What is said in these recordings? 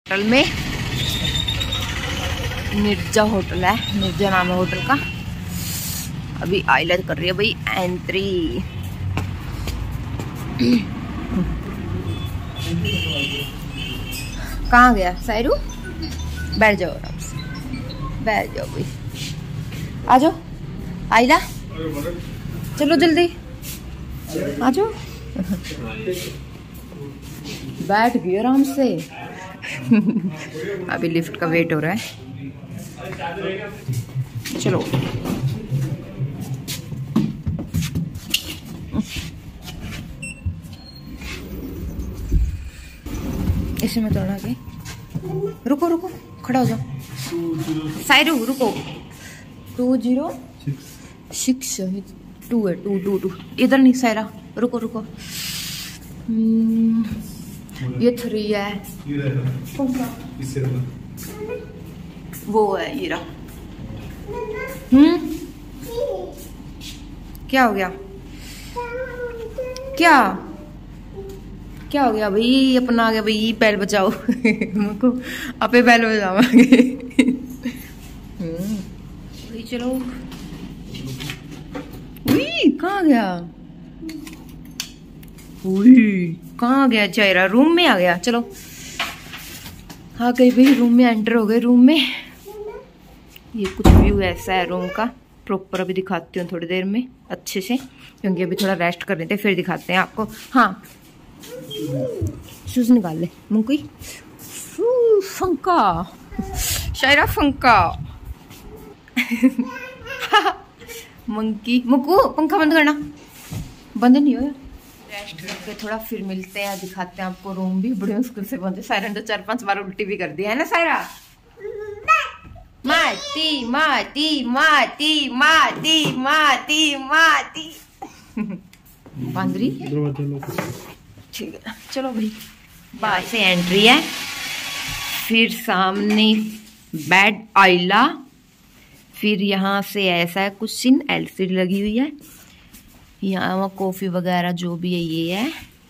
Hotel में Nirja hotel है, निर्जा नाम है होटल का। अभी आइलैंड कर रही है भाई एंट्री। कहाँ गया सायरू? बैठ जाओ आराम से, बैठ जाओ भाई। आ जाओ आइला, चलो जल्दी आ जाओ। बैठ गई आराम से। अभी लिफ्ट का वेट हो रहा है। चलो इसमें थोड़ा के रुको रुको, खड़ा हो जाओ सायरू, रुको। 206 2 है, 2 इधर नहीं सायरा, रुको रुको। ये 3 है, वो है ये रहा। क्या हो गया? क्या क्या हो गया भाई? अपना आ गया भाई, बैल बचाओ। मुझको अपे बैल बचावांगे। भाई चलो। कहाँ गया? कहाँ गया चेहरा? रूम में आ गया। चलो आ गई भाई, रूम में एंटर हो गए। रूम में ये कुछ व्यू ऐसा है रूम का। प्रॉपर अभी दिखाती हूँ थोड़ी देर में अच्छे से, क्योंकि अभी थोड़ा रेस्ट कर रहे थे, फिर दिखाते हैं आपको। हाँ शूज निकाल ले मुंकी। फंका शायरा, फंका। मंकी मुक्कू, पंखा बंद करना। बंद नहीं हो। रेस्ट करके थोड़ा फिर मिलते हैं, दिखाते हैं आपको रूम भी। बड़ी मुश्किल से पहुंचे। सायरा ने तो 4-5 बार उल्टी भी कर दी है ना सायरा? माती माती माती माती माती माती। बांदरी ठीक है। चलो भाई, बाहर से एंट्री है, फिर सामने बेड आइला, फिर यहाँ से ऐसा है कुछ सीन। एलसीडी लगी हुई है यहाँ, कॉफी वगैरह जो भी है ये है।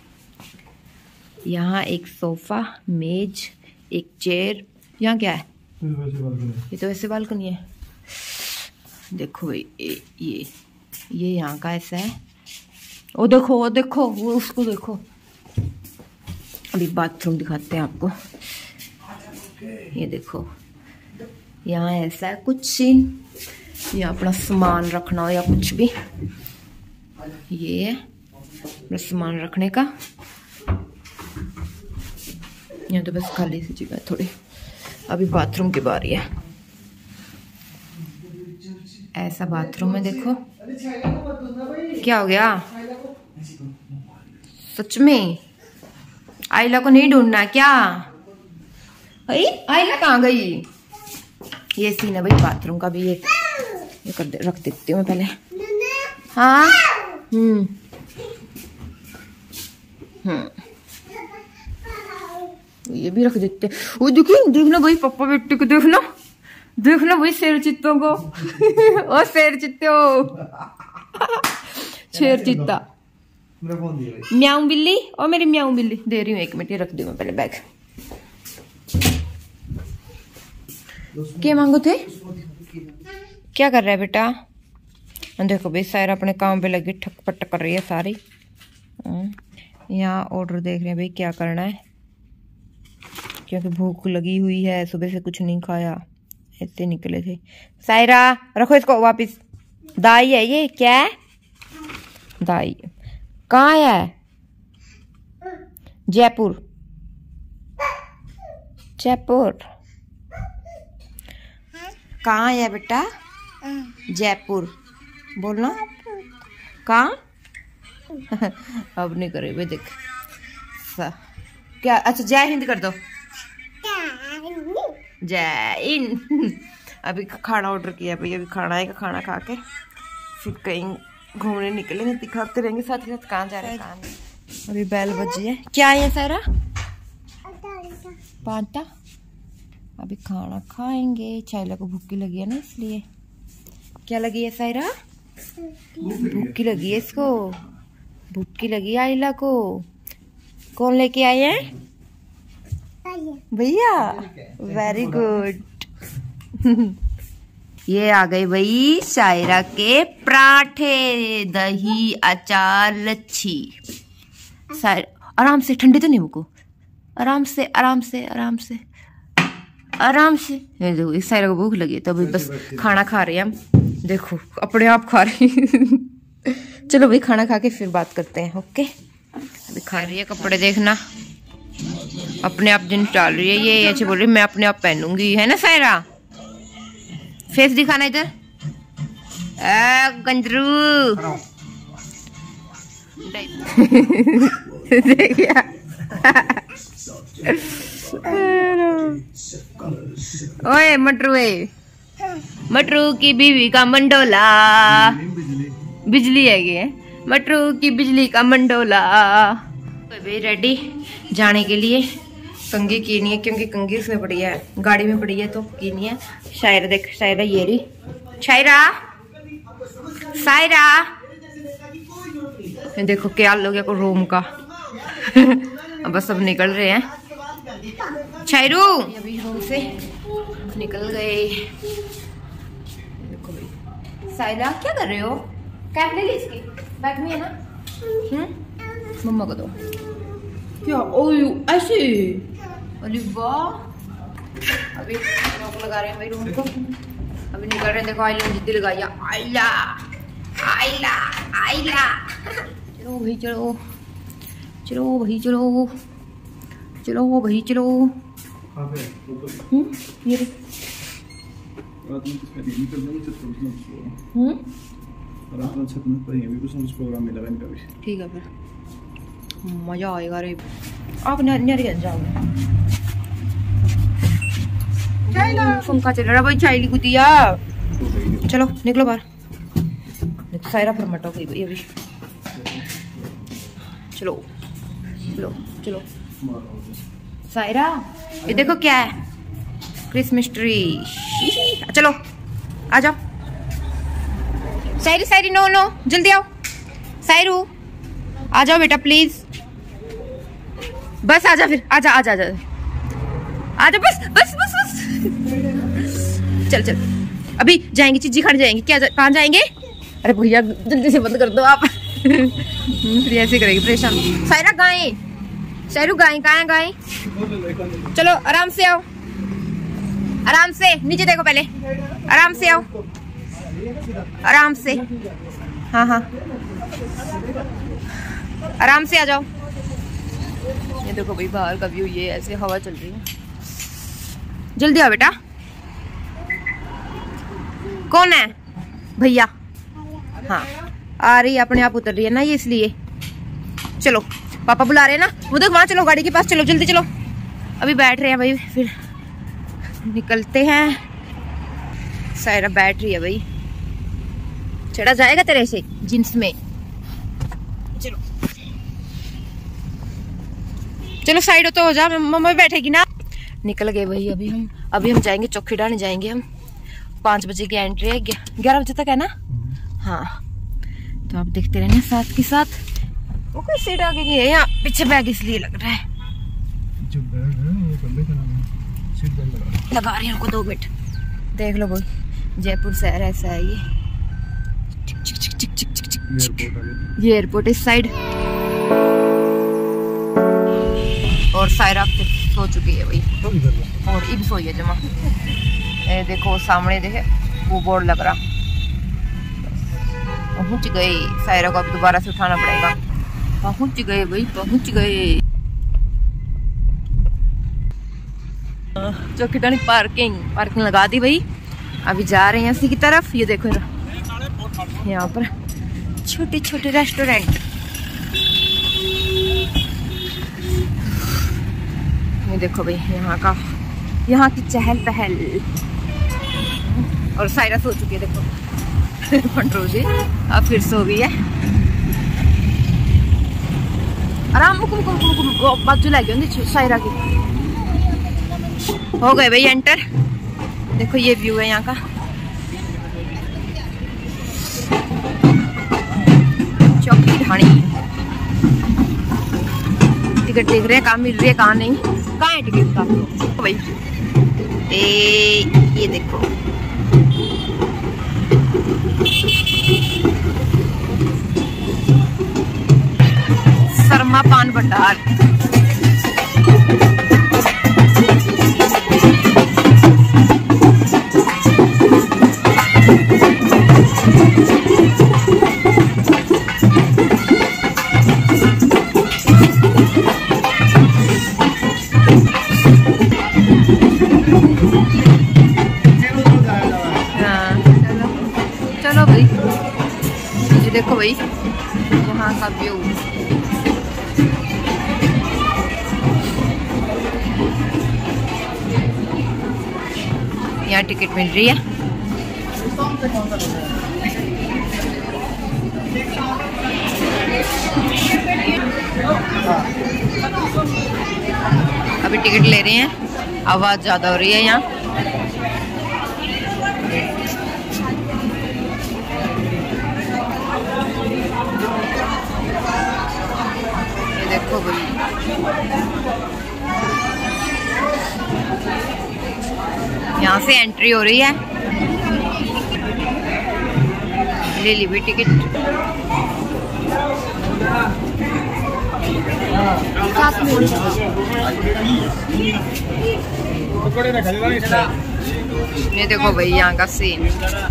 यहाँ एक सोफा, मेज, एक चेयर। यहाँ क्या है? ये तो वैसे बालकनी है। देखो भाई ये यहाँ का ऐसा है। वो देखो वो देखो, वो उसको देखो। अभी बाथरूम दिखाते हैं आपको। ये देखो यहाँ ऐसा है कुछ सीन। यहाँ अपना सामान रखना हो या कुछ भी, ये है अपना सामान रखने का। यहाँ तो बस खाली सी जगह थोड़ी। अभी बाथरूम की बारी है। ऐसा बाथरूम है देखो। क्या हो गया? सच में आइला को नहीं ढूंढना क्या? आइला कहाँ गई? ये सीन है भाई बाथरूम का भी। ये रख देती हूँ मैं पहले। हाँ ये भी रख देते। वो देखो, देखना भाई पापा बेटे को, देखना देखना भाई शेर चित्तों को। ओ शेर चित्तो, शेर चित्ता। म्याऊ बिल्ली, और मेरी म्याऊ बिल्ली। दे रही हूँ 1 मिनट, ये रख दूँ मैं पहले बैग। क्या मांगो थे? क्या कर रहा है बेटा? देखो भाई सायरा अपने काम पे लगी, ठक-पट कर रही है सारी। यहाँ ऑर्डर देख रहे हैं भाई क्या करना है, क्योंकि भूख लगी हुई है, सुबह से कुछ नहीं खाया, ऐसे निकले थे। सायरा रखो इसको वापिस। दाई है ये, क्या है? दाई कहाँ है? जयपुर, जयपुर कहाँ है बेटा? जयपुर बोलना। कहाँ? अब नहीं करे भाई, देख क्या। अच्छा जय हिंद कर दो। जय हिंद। अभी खाना ऑर्डर किया भाई, अभी खाना आएगा, खाना खा के फिर कहीं घूमने निकलेंगे, दिखाते रहेंगे साथ ही साथ कहाँ जा रहे हैं कहाँ नहीं। अभी बैल बजी है। क्या है सारा? पांटा। अभी खाना खाएंगे। चाइला को भूखी लगी है ना, इसलिए। क्या लगी है सायरा? भूखी लगी है इसको, भूखी लगी आइला को। कौन लेके आए हैं? भैया वेरी गुड। ये आ गए भाई शायरा के पराठे, दही, अचार, लच्छी। आराम से, ठंडे तो नहीं मुझको, आराम से आराम से आराम से आराम से। देखो इस सायरा को भूख लगी है तो अभी बस खाना खा रहे हैं हम। देखो अपने आप खा रही चलो भाई खाना खा के फिर बात करते हैं। ओके अभी खा रही है। कपड़े देखना अपने आप दिन डाल रही है। ये ऐसे बोल रही मैं अपने आप पहनूंगी, है ना सायरा? फेस दिखाना इधर, गंजरू देखिए ओए मटरू की बीवी का मंडोला, बिजली है ये मटरू की बिजली का मंडोला। भाई रेडी जाने के लिए। कंघी की नहीं है क्योंकि कंघी उसमें पड़ी है, गाड़ी में पड़ी है तो की नहीं है। शायरा देख, शायरा ये रही, शायरा सायरा देखो क्या लोग को रूम का अब बस सब निकल रहे हैं। शायरू अभी रूम से निकल गए। देखो भाई सायरा क्या कर रहे हो? कैप ले ली इसकी, बैग में है ना? मम्मा को दो। क्या ओयो ऐसे? अरे वाह। अभी लॉक लगा रहे हैं भाई रूम को, अभी निकल रहे हैं। देखो आइला जिद्दी लगाई, आइला आइला आइला। चलो भाई चलो, चलो भाई चलो, चलो भाई चलो। ये ठीक है फिर मजा आएगा रे। आप पंखा चल रहा भाई, चाइली कुतिया। चलो निकलो बाहर। सायरा फिर मटो गई भाई अभी। चलो चलो चलो सायरा ये देखो क्या है, क्रिसमस ट्री। चलो आ जाओ। सायरी सायरी नो नो जल्दी आओ। सायरू आ जाओ बेटा प्लीज। बस आजा फिर, आजा आजा आजा आजा, बस बस बस बस। चल चल अभी जाएंगे, चीजी खाने जाएंगे। क्या कहाँ जाएंगे? अरे भैया जल्दी से बंद कर दो आप फिर ऐसे करेगी परेशान। सायरा गाय, शायरू गाय कहाँ है? गाय चलो आराम से आओ, आराम से नीचे देखो पहले, आराम से आओ, आराम से। हाँ हाँ आराम से आ जाओ। ये देखो भाई बाहर का व्यू, ये ऐसे हवा चल रही है। जल्दी आओ बेटा। कौन है? भैया। हाँ आ रही है, अपने आप उतर रही है ना ये, इसलिए। चलो पापा बुला रहे हैं ना, वो देख वहां। चलो गाड़ी के पास चलो, जल्दी चलो। अभी बैठ रहे हैं भाई, फिर निकलते हैं। सायरा बैठ रही है भाई। चढ़ा जाएगा तेरे से जींस में। चलो चलो साइड तो हो जा, मम्मा भी बैठेगी ना। निकल गए भाई अभी हम जाएंगे चौकी डालने जाएंगे हम। 5 बजे की एंट्री है, 11 बजे तक है ना? हाँ तो आप देखते रहना साथ के साथ। वो कोई सीट आगे की है, यहाँ पीछे बैग इसलिए लग रहा है। जो बैग है वो बंदे का नाम है, सीट बेल्ट लगा रही है उनको। 2 मिनट देख लो भाई, जयपुर शहर ऐसा है ये। ये एयरपोर्ट इस साइड। और सायरा सो चुकी है भाई, और इब सोई है जमा। ये देखो सामने देखे वो बोर्ड लग रहा। पहुंच गए। सायरा को अब दोबारा से उठाना पड़ेगा। पहुंच गए भाई, पहुंच गए। चौकीडानी पार्किंग लगा दी भाई। अभी जा रहे हैं इसी की तरफ। ये देखो यहाँ पर छोटे छोटे रेस्टोरेंट। ये देखो भाई यहाँ की चहल पहल। और सायरा सो चुकी है देखो पंट्रो जी, अब फिर सो गई है। आराम बाजू लगी सायरा की। हो गए भाई एंटर। देखो ये व्यू है यहाँ का। चौकी ढाणी टिकट देख रहे हैं, कहाँ मिल रही है कहाँ नहीं। कहाँ है टिकट का भाई? ये देखो, शर्मा पान भंडार। चलो भाई, ये देखो भाई यहाँ का व्यू। यहाँ टिकट मिल रही है। अभी टिकट ले रहे हैं, आवाज ज्यादा हो रही है यहाँ। ये देखो भाई, यहाँ से एंट्री हो रही है। ले ली भी टिकट। ये देखो भाई यहाँ का सीन,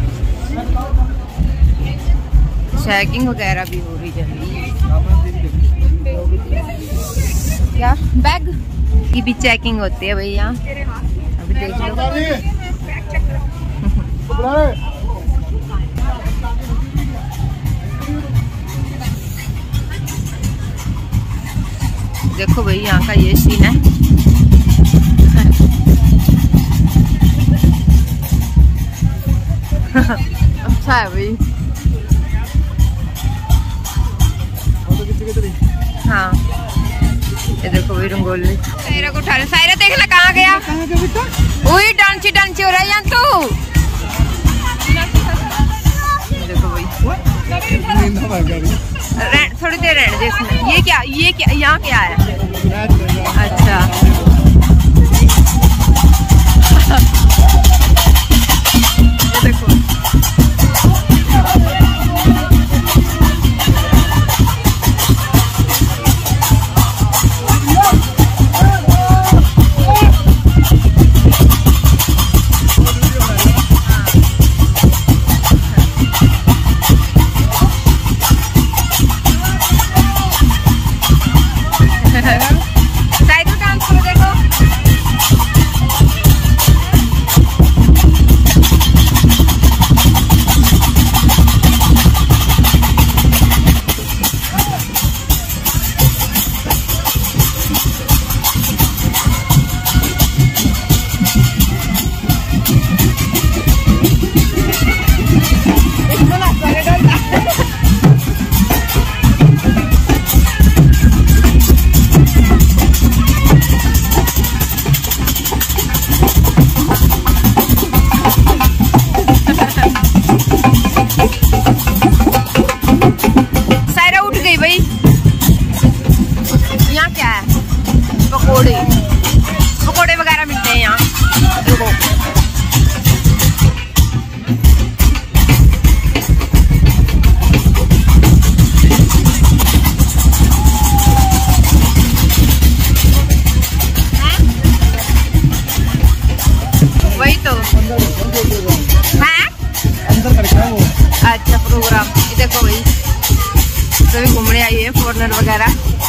चेकिंग वगैरह भी हो रही है। क्या बैग की भी चेकिंग होती है भाई यहाँ। अभी देख लो। देखो भाई यहाँ का ये सीन है। अच्छा है भाई। हाँ ये देखो भाई रंगोली। सायरा को उठा रहे। सायरा देख ले कहाँ गया। वही डांची डांची हो रहा है यहाँ तो। देखो भाई थोड़ी देर रहने दे इसमें। ये क्या यहाँ क्या है? अच्छा देखो पकोड़े वगैरह मिलते हैं यहाँ। देखो वही तो है अच्छा प्रोग्राम। ये देखो भाई सभी घूमने आई है फॉरेनर वगैरह।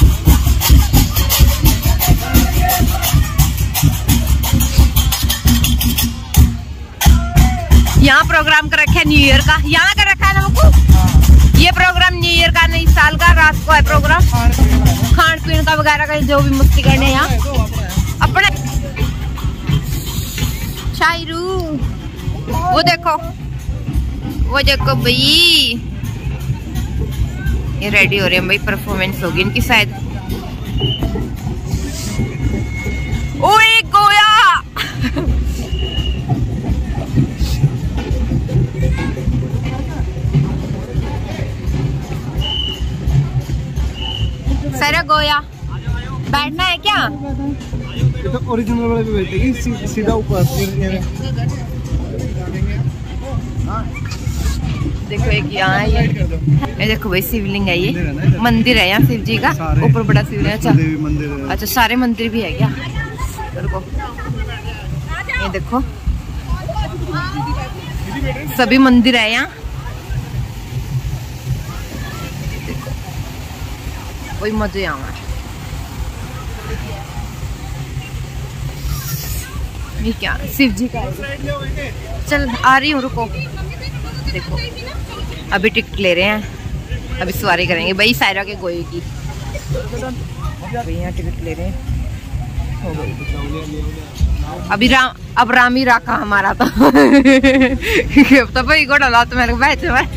यहाँ प्रोग्राम कर रखा है न्यू ईयर का। यहाँ कर रखा है ना हमको। ये प्रोग्राम न्यू ईयर का नहीं, साल का रात को है प्रोग्राम। खान पीन का वगैरह का जो भी मस्ती करने यहाँ अपने। शायरू वो देखो भाई ये रेडी हो रहे हैं भाई। परफॉर्मेंस होगी इनकी शायद। ओए गोया सारा गोया बैठना है क्या? तो ओरिजिनल वाले पे बैठेगी सीधा ऊपर। देखो एक यहाँ है ये देखो भाई शिवलिंग है, ये मंदिर है यहाँ शिव जी का, ऊपर बड़ा शिवलिंग। अच्छा अच्छा सारे मंदिर भी है क्या? देखो ये देखो सभी मंदिर है यहाँ। देखो वही मजे यहाँ। ये क्या शिव जी का है। चल आ रही हूँ रुको। देखो अभी टिकट ले रहे हैं, अभी सवारी करेंगे भाई सायरा के गोए की। यहाँ टिकट ले रहे हैं, हो गई। अभी अब राम ही रखा हमारा तो तो भाई को डाला तो मेरे को बैठे हुए।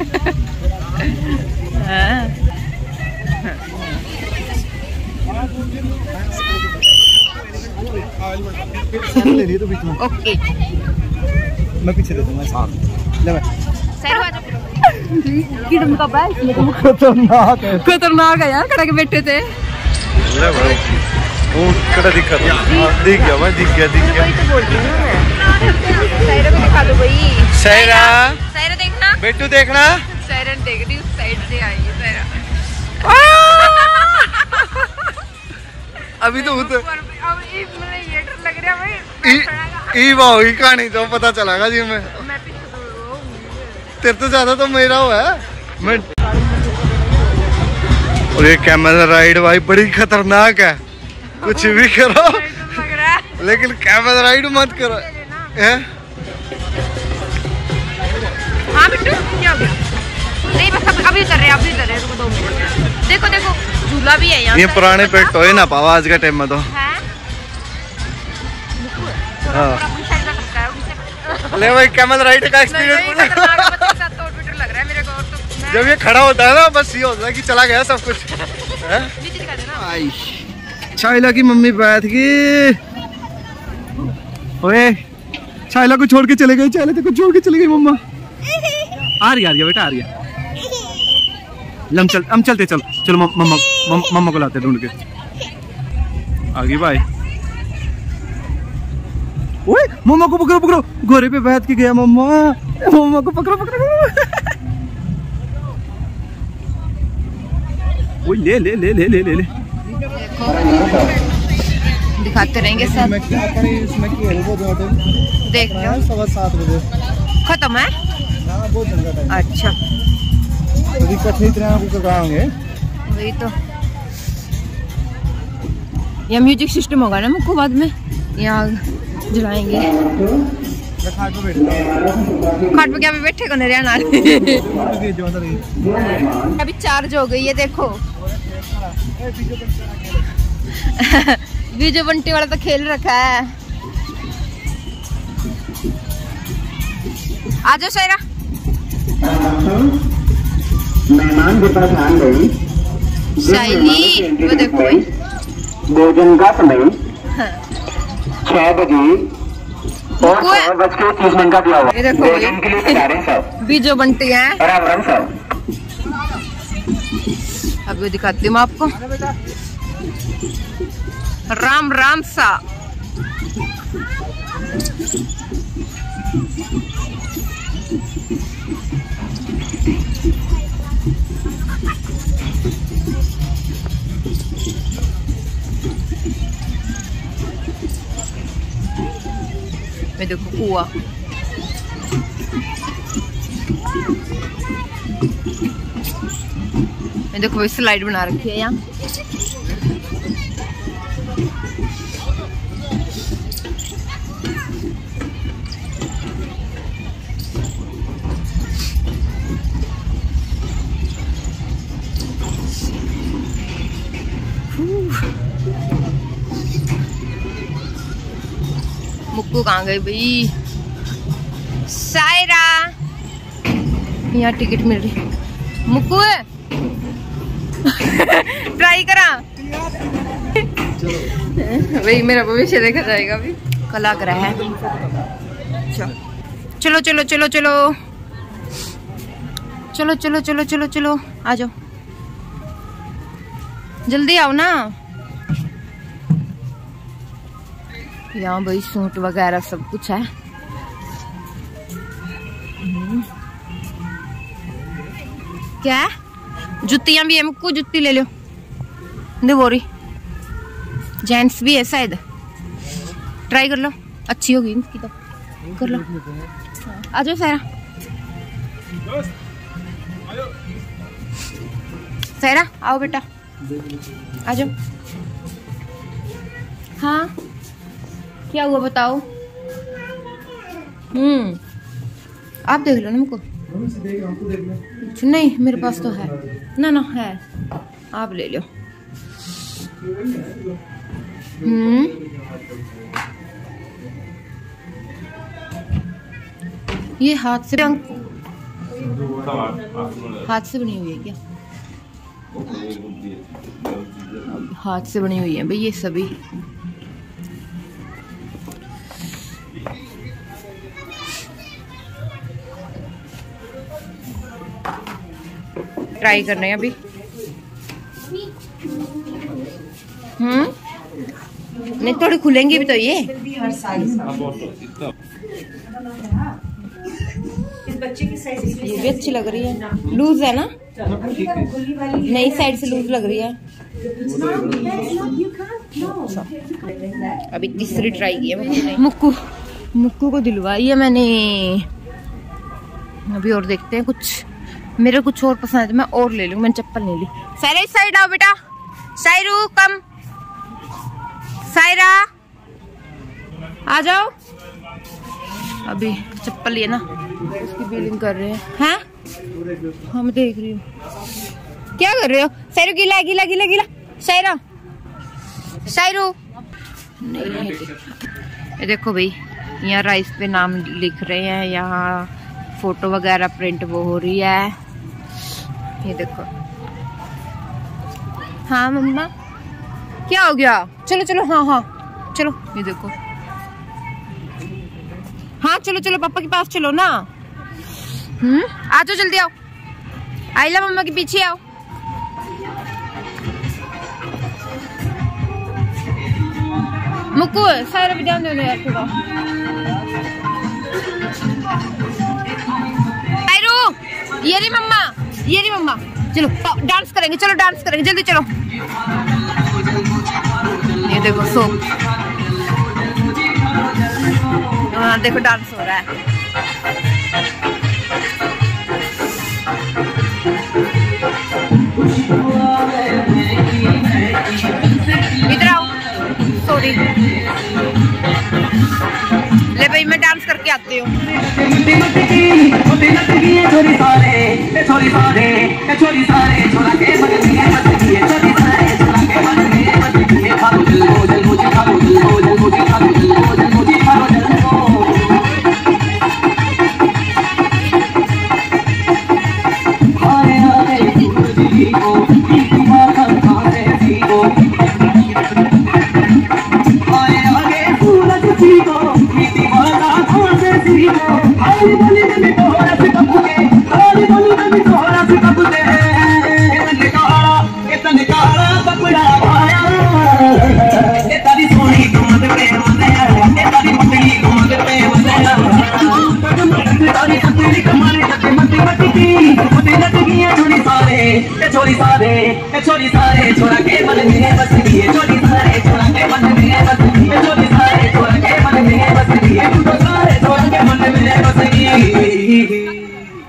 ओके मैं पीछे दे दूंगा। खतरनाक है यार, खड़ा के बैठे थे। दिख गया मैं, दिख गया। सायरा को दिखा दो भाई। सायरा देखना, बेटू देखना। सायरा देख रही, उस साइड से आई है सायरा। अभी तो अब ये डर लग रहा है भाई। कहानी तो पता चलागा जी। मैं तेरे तो ज्यादा तो मेरा हुआ है। मैं और ये कैमरा राइड भाई बड़ी खतरनाक है। कुछ भी करो लेकिन कैमरा राइड मत करो। हाँ बिट्टू क्या हो गया? नहीं बस अभी उतर रहे, अभी उतर रहे। रुको 2 मिनट। देखो देखो झूला भी है यहाँ। ये पुराने पेट हो ना पावा आज का टाइम में तो। ले भाई कैमल राइड का एक्सपीरियंस लग रहा है मेरे को। जब ये खड़ा होता है ना बस ये होता है कि चला गया सब कुछ। शाइला की मम्मी बैठ गई। ओए शाइला को छोड़ के चले गए। शाइला को छोड़ के चले गई मम्मा। आ रही बेटा आ रही है। हम चलते चलो मम्मा को लाते ढूंढ के। आ गई भाई। ओए मम्मा को पकड़ो घोड़े पे बैठ के गया मम्मा को पकड़ो। ओए ले दिखाते रहेंगे सब। देख लो 7:15 बजे खत्म है। अच्छा वही तो। यहाँ म्यूजिक सिस्टम होगा ना मुझको बाद में, यहाँ जलाएंगे। खाट पे क्या बैठे को नहीं रहना। अभी चार्ज हो गई है देखो। बीजो बंटी वाला तो खेल रखा है। आ जाओ सायरा। मेहमान के पास आ गई। शाइली वो देखो भोजन का समय 6 बजे और 6:30 का दिया हुआ। ये देखो भोजन के लिए तैयार है सब। बीजो बंटी है। राम सब। अभी दिखाती हूँ आपको। राम सा। मैं देखो कुआ। मैं देखो स्लाइड बना रखी है यहाँ। मुक्कू कहाँ गई भाई? सायरा यहाँ टिकट मिल रही। मुक्कू ट्राई करा भाई, मेरा भविष्य देखा जाएगा अभी। कला करा है। चलो चलो चलो चलो चलो चलो चलो चलो चलो आ जाओ, जल्दी आओ ना। यहाँ भाई सूट वगैरह सब कुछ है। क्या जुतियां भी है, मुक्कू जुत्ती ले लो। बोरी जेंट्स भी है शायद, ट्राई कर लो, अच्छी होगी इसकी तो, कर लो। आ जाओ सायरा, सायरा आओ बेटा, आ जाओ। हाँ क्या हुआ बताओ? आप देख लो ना मुझको। नहीं मेरे पास तो है ना, ना है, आप ले लो। ये हाथ से बनी हुई है क्या? हाथ से बनी हुई है भाई ये सभी। ट्राई करने हैं अभी। नहीं थोड़ी खुलेंगी भी तो ये भी अच्छी लग रही है, लूज है ना? नई साइड से लूज लग रही है। अभी तीसरी ट्राई की है मुक्कू को दिलवाई है मैंने। अभी और देखते हैं, कुछ मेरे कुछ और पसंद है तो मैं और ले लूँ। मैंने चप्पल नहीं ली। सायरा इस साइड आओ बेटा, सायरू कम, सायरा आ जाओ। अभी चप्पल लिए ना, उसकी बिलिंग कर रहे हैं। हाँ मैं देख रही हूँ। क्या कर रहे हो सायरू? गीला गीला गीला गीला। सायरा सायरू नहीं, ये देखो भाई यहाँ राइस पे नाम लिख रहे हैं, यहाँ फोटो वगैरह प्रिंट वो हो रही है। ये देखो। हाँ मम्मा क्या हो गया? चलो चलो, हाँ हाँ चलो। ये देखो, हाँ चलो चलो पापा के पास चलो ना। आ जाओ जल्दी आओ, आइला मम्मा के पीछे आओ। मुक्कू सायरा भी ध्यान दो यार थोड़ा। ये रही मम्मा, ये रही मम्मा। चलो डांस करेंगे, चलो डांस करेंगे, जल्दी चलो। ये देखो सोप, हाँ देखो डांस हो रहा है। इधर आओ, सॉरी। ले भाई मैं डांस करके आती हूँ। छोरी सारे छोरा के मन में बस गई, छोरी सारे छोरा के मन में बस गई, छोरी सारे छोरा के मन में बस गई, सारे छोरा के मन में बस गई।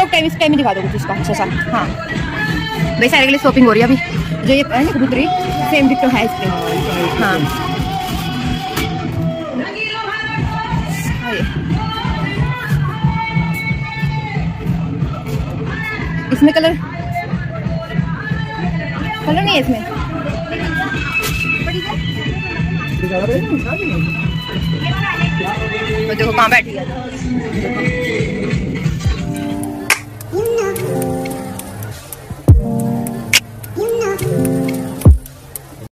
लोग टाइम इस टाइम ही दिखा दो कुछ इसका अच्छा सा। हाँ भाई सारे के लिए शॉपिंग हो रही है अभी। जो ये कबूतरी सेम डिक्टो है इस पे। हाँ इसमें कलर नहीं है इसमें। तो देखो कहाँ बैठी है।